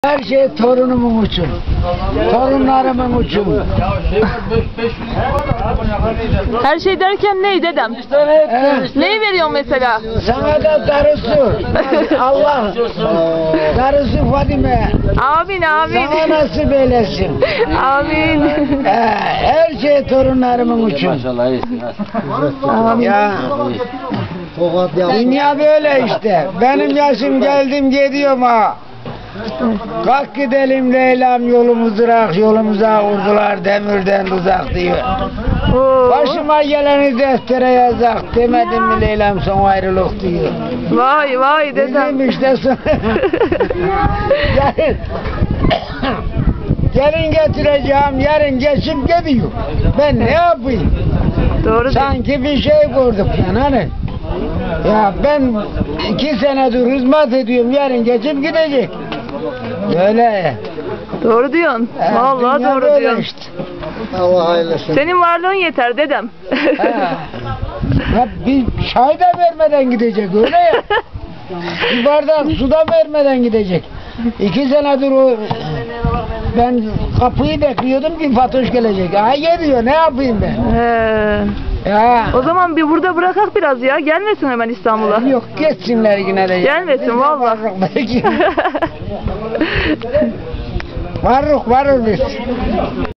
Her şey torunumun için, torunlarımın için. Her şey derken ne dedem? Neyi veriyorsun mesela? Sana da darısı, Allah darısı Fadime. Amin amin. Sana nasip eylesin. Amin. Her şey torunlarımın için. Ya, dünya böyle işte. Benim yaşım geldim gidiyorum ha. Kalk gidelim Leyla'm, yolumuzu rak, yolumuza vurdular demirden tuzak diyor. Başıma geleni deftere yazak, demedim mi Leyla'm son ayrılık diyor. Vay vay dedem. Bizim işte son... Gelin getireceğim, yarın geçip gidiyor. Ben ne yapayım? Doğru. Sanki bir şey gördük yani hani. Ya ben 2 senedir hizmet ediyorum, yarın geçip gidecek. Böyle. Doğru diyorsun. Vallahi Dünya doğru böyle diyorsun. işte. Allah hayırlısı. Senin varlığın yeter dedem. Ya bir çay da vermeden gidecek öyle ya. Bir bardak su da vermeden gidecek. 2 senedir o ben kapıyı bekliyordum ki Fatoş gelecek. Ha geliyor, ne yapayım ben? Ya. O zaman bir burada bırakak biraz ya. Gelmesin hemen İstanbul'a. Yok, geçsinler yine de. Gelmesin vallahi. Belki. Varız biz.